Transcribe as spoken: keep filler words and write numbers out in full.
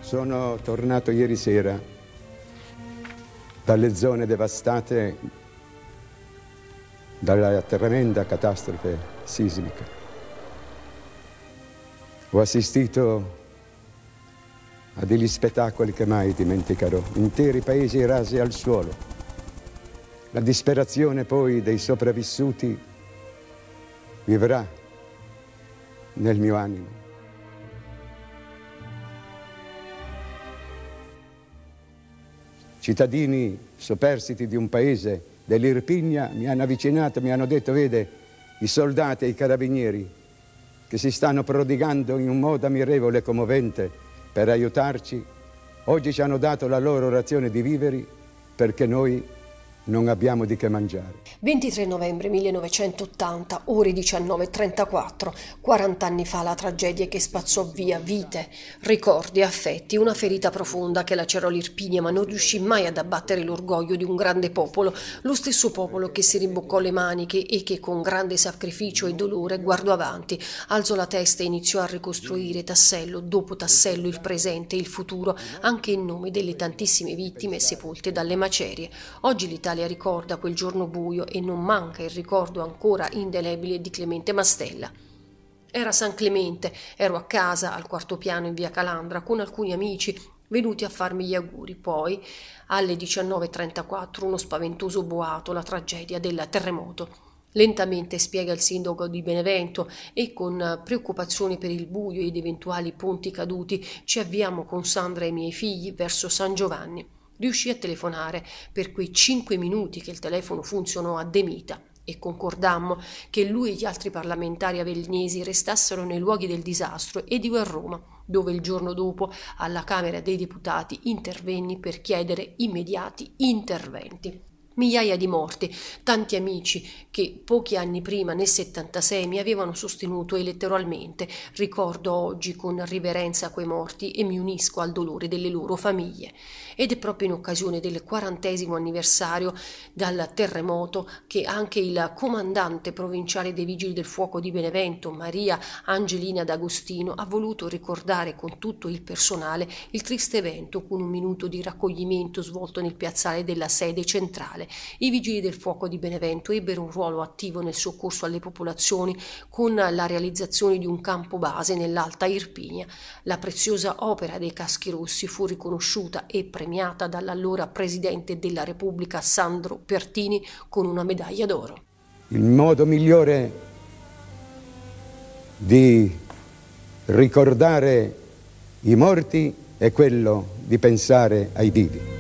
Sono tornato ieri sera dalle zone devastate dalla tremenda catastrofe sismica. Ho assistito a degli spettacoli che mai dimenticherò, interi paesi rasi al suolo. La disperazione poi dei sopravvissuti vivrà nel mio animo. Cittadini superstiti di un paese dell'Irpinia mi hanno avvicinato, mi hanno detto: vede, i soldati e i carabinieri che si stanno prodigando in un modo ammirevole e commovente per aiutarci, oggi ci hanno dato la loro razione di viveri perché noi non abbiamo di che mangiare. ventitré novembre millenovecentottanta, ore diciannove e trentaquattro, quaranta anni fa la tragedia che spazzò via vite, ricordi, affetti, una ferita profonda che lacerò l'Irpinia ma non riuscì mai ad abbattere l'orgoglio di un grande popolo, lo stesso popolo che si rimboccò le maniche e che con grande sacrificio e dolore guardò avanti, alzò la testa e iniziò a ricostruire tassello dopo tassello il presente e il futuro, anche in nome delle tantissime vittime sepolte dalle macerie. Oggi l'Italia ricorda quel giorno buio e non manca il ricordo ancora indelebile di Clemente Mastella. Era San Clemente, ero a casa al quarto piano in via Calandra con alcuni amici venuti a farmi gli auguri. Poi alle diciannove e trentaquattro uno spaventoso boato, la tragedia del terremoto. Lentamente, spiega il sindaco di Benevento, e con preoccupazioni per il buio ed eventuali ponti caduti ci avviamo con Sandra e i miei figli verso San Giovanni. Riuscì a telefonare per quei cinque minuti che il telefono funzionò a De Mita e concordammo che lui e gli altri parlamentari avegnesi restassero nei luoghi del disastro ed io a Roma, dove il giorno dopo alla Camera dei Deputati intervenni per chiedere immediati interventi. Migliaia di morti, tanti amici che pochi anni prima, nel settantasei, mi avevano sostenuto e letteralmente ricordo oggi con riverenza quei morti e mi unisco al dolore delle loro famiglie. Ed è proprio in occasione del quarantesimo anniversario dal terremoto che anche il comandante provinciale dei Vigili del Fuoco di Benevento, Maria Angelina D'Agostino, ha voluto ricordare con tutto il personale il triste evento con un minuto di raccoglimento svolto nel piazzale della sede centrale. I Vigili del Fuoco di Benevento ebbero un ruolo attivo nel soccorso alle popolazioni con la realizzazione di un campo base nell'Alta Irpinia. La preziosa opera dei Caschi Rossi fu riconosciuta e premiata dall'allora Presidente della Repubblica Sandro Pertini con una medaglia d'oro. Il modo migliore di ricordare i morti è quello di pensare ai vivi.